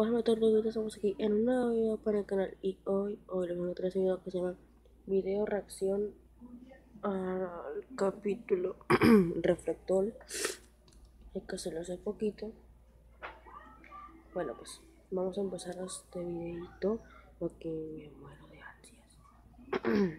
Hola todos, estamos aquí en un nuevo video para el canal y hoy les voy a traer este video que se llama video reacción al capítulo refrecdoll, es que se lo hace poquito. Bueno, pues vamos a empezar este videito porque me muero de ansias.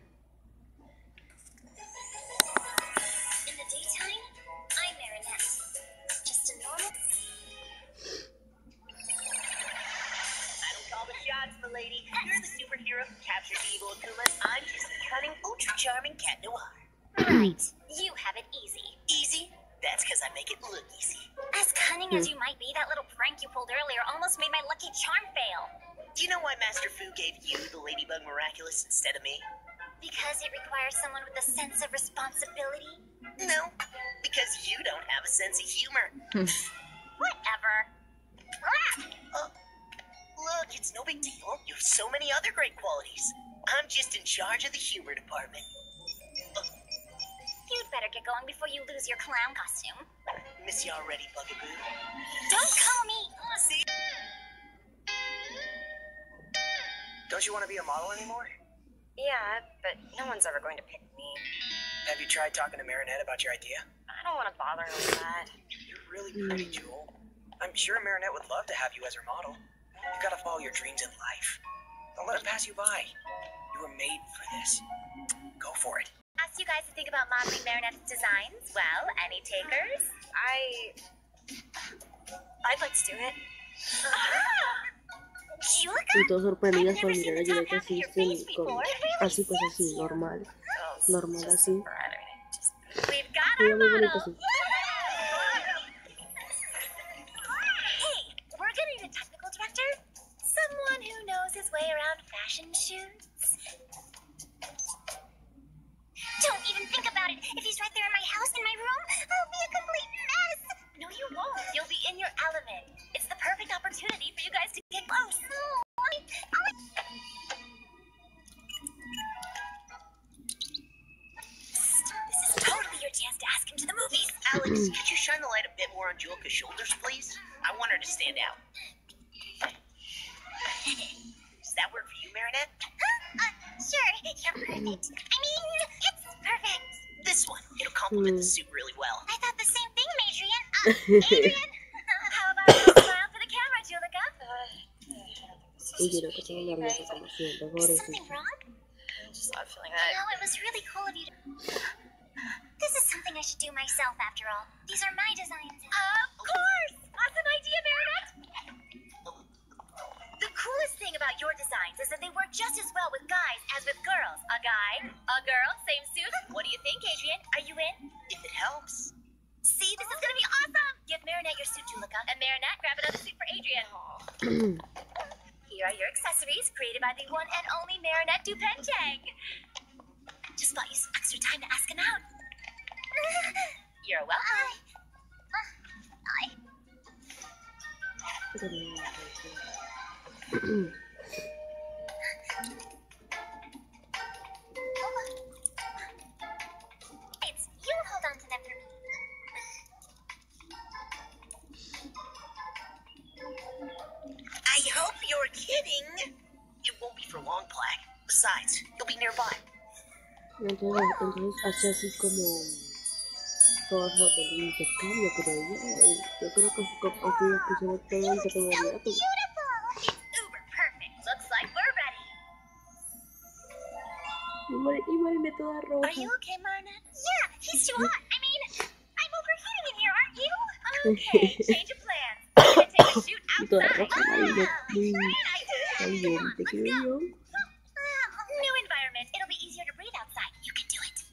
Lady, you're the superhero who captured evil Akumas. I'm just a cunning, ultra-charming cat noir. Right. You have it easy. Easy? That's because I make it look easy. As cunning as you might be, that little prank you pulled earlier almost made my lucky charm fail. Do you know why Master Fu gave you the Ladybug Miraculous instead of me? Because it requires someone with a sense of responsibility? No, because you don't have a sense of humor. Whatever. Look, it's no big deal. You have so many other great qualities. I'm just in charge of the humor department. You'd better get going before you lose your clown costume. Miss you already, Bugaboo. Don't call me! See? Don't you want to be a model anymore? Yeah, but no one's ever going to pick me. Have you tried talking to Marinette about your idea? I don't want to bother her with that. You're really pretty, Jewel. I'm sure Marinette would love to have you as her model. You've got to follow your dreams in life. Don't let them pass you by. You were made for this. Go for it. Asked you guys to think about modeling Marinette's designs. Well, any takers? I'd like to do it. Y todos sorprendidos por mirar a Julieta así, así pues así, normal así. We've got Y our muy bonito model. así. Someone who knows his way around fashion shoots. Don't even think about it. If he's right there in my house, in my room, I'll be a complete mess. No, you won't. You'll be in your element. It's the perfect opportunity for you guys to get close. This is totally your chance to ask him to the movies. Alex, could you shine the light a bit more on Juleka's shoulders, please? I want her to stand out. Does that work for you, Marinette? Sure, you're perfect. I mean, it's perfect. This one. It'll complement the suit really well. I thought the same thing, Adrian. How about a smile for the camera, Juleka? Y Julieta estaba nerviosa como siempre, Is something pobrecita. wrong? I'm just not feeling that. No, it was really cool of you to... This is something I should do myself, after all. These are my designs. Of course! Awesome idea, Marinette! The coolest thing about your designs is that they work just as well with guys as with girls. A guy, a girl, same suit. What do you think, Adrian? Are you in? If it helps. See, this is gonna be awesome! Give Marinette your suit, Juleka. And Marinette, grab another suit for Adrian. Here are your accessories, created by the one and only Marinette Dupenchang. Just bought you some extra time to ask him out. You're welcome. You hold on to them for me. I hope you're kidding. It won't be for long, Black. Besides, you'll be nearby. Entonces hace así como todas las fotos de intercambio, creo yo creo que así que se ve todo intercambiaría todo. It's uber perfect. Looks like we're ready. Igual me toda roja. Are you okay, Marinette? Yeah, he's too hot. I mean, I'm overheating in here, aren't you? Okay, change of plans. I'm gonna take a shoot Y toda outside. roja, ay, Great muy idea. caliente, creo yo. New environment. It'll be easier to breathe outside. You can do it.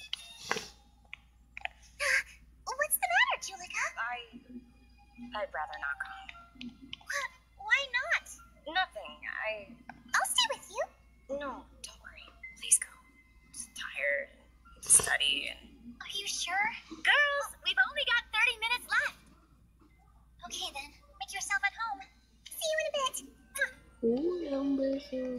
What's the matter, Juleka? I'd rather not go. Why not? Nothing. I'll stay with you. No, don't worry. Please go. I'm just tired. I need to study and... Are you sure? Girls, we've only got 30 minutes left. Okay then, make yourself at home. See you in a bit. Un beso.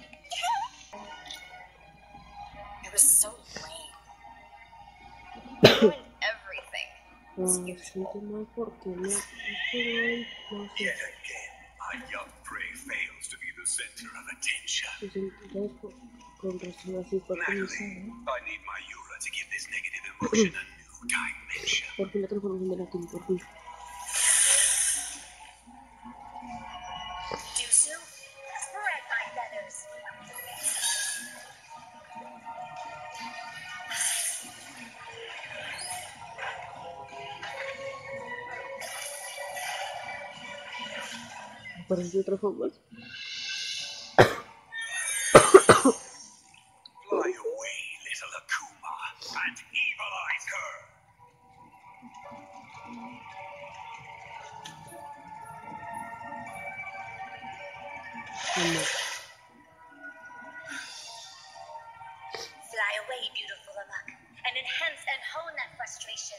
It was so lame. Ruined everything. Siento mal porque no estoy, no sé. Yet again, I My young prey fails to be the center of attention. Con razón así fue Natalie, I need my Yura to give this negative emotion a new dimension. Por fin la transformación de Natalie, por fin. Dusu, spread my feathers. Apareció otra forma. Fly away, little Akuma, and evilize her. Fly away, beautiful Amok, and enhance and hone that frustration.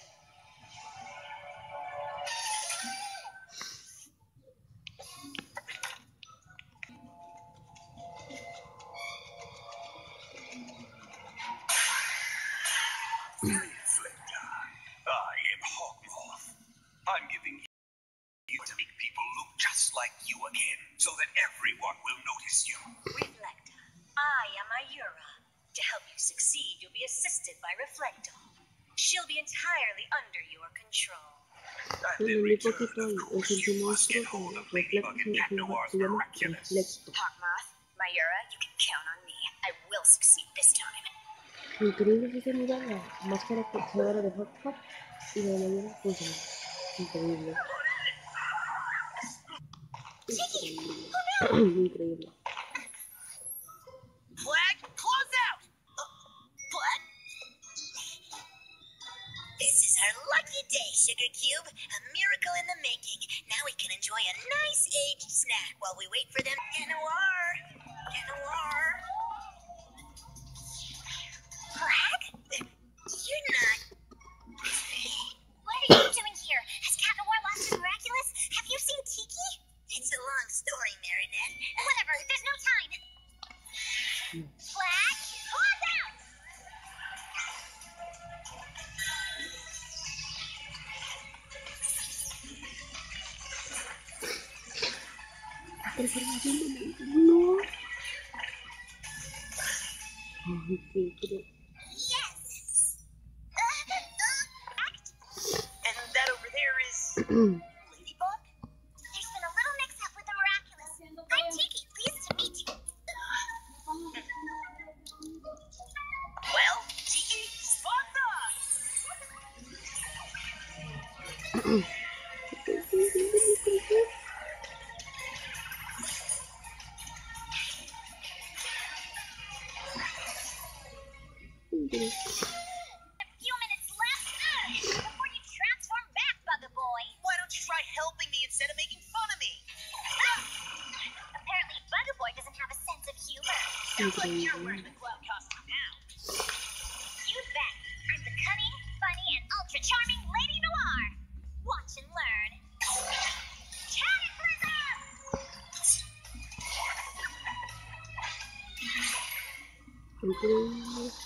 Reflector, I am Hawkmoth. I'm giving you to make people look just like you again, so that everyone will notice you. Reflector, I am Ayura. To help you succeed, you'll be assisted by Reflecdoll. She'll be entirely under your control. And in return, of course, you must get hold of Ladybug and Cat Noir's miraculous. Hawkmoth, Mayura, you can count on me. I will succeed this time. Increíble que se mira la máscara portadora de Hot Hot y la mañana pues increíble. Increíble. Flag, close out! What? This is our lucky day, Sugar Cube. A miracle in the making. Now we can enjoy a nice aged snack while we wait for them. Cat Noir! Cat Noir! Flag? You're not. What are you doing here? Has Cat Noir lost his miraculous? Have you seen Tiki? It's a long story, Marinette. Whatever, there's no time. Flag, close out! No. Ay, qué increíble. Yes! And that over there is Ladybug? There's been a little mix-up with the miraculous. I'm Tiki, pleased to meet you. Well, Tiki, spot A few minutes left before you transform back, Bugger Boy. Why don't you try helping me instead of making fun of me? Apparently, Bugger Boy doesn't have a sense of humor. Sounds like you're wearing the clown costume now. You bet. I'm the cunning, funny, and ultra-charming Lady Noir. Watch and learn. Cataclysm! Increíble.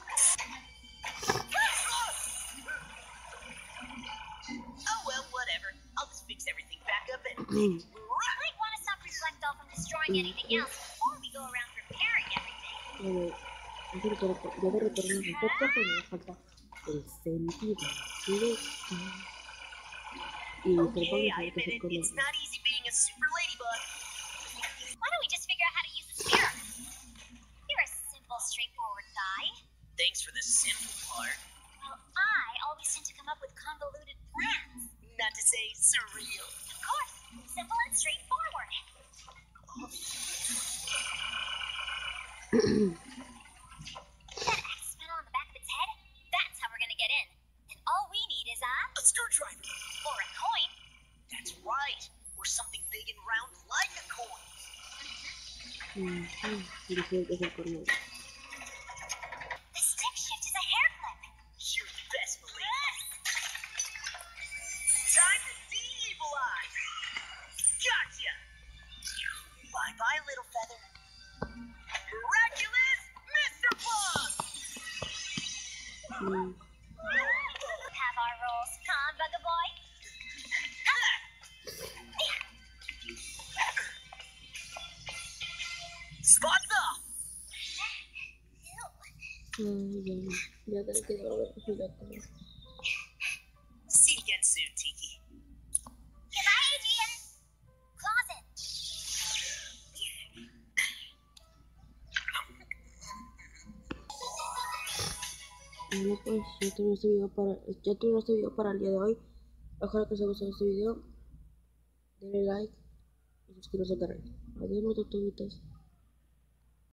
Oh well, whatever. I'll just fix everything back up and You might want to stop Reflecdoll from destroying anything else before we go around repairing everything. Ya de retorno a Hot Hot, pero me falta el sentido. Y se lo okay, pongo I a admit it. It's not easy being a super ladybug. Why don't we just figure out how to use the spear? You're a simple, straightforward guy. Thanks for the simple part. Well, I always tend to come up with convoluted plans. Not to say surreal. Of course, simple and straightforward. That X panel on the back of its head? That's how we're gonna get in. And all we need is A screwdriver. or a coin. That's right. Or something big and round like a coin. Dice que es el corneo. The stick shift is a hair clip. You're the best, Melina. Time to de-evilize. Gotcha. Bye-bye, little feather. Miraculous Mr. Bug! Have our rolls. Come on, Bugger Boy. Spots off! Ya tengo que devolver su gato. See you again soon, Tiki. Goodbye, Adrian. Closet. Bueno, pues ya terminó este video para el día de hoy. Ojalá que os haya gustado este video. Denle like y suscríbanse al canal. Adiós, mis tortuguitas.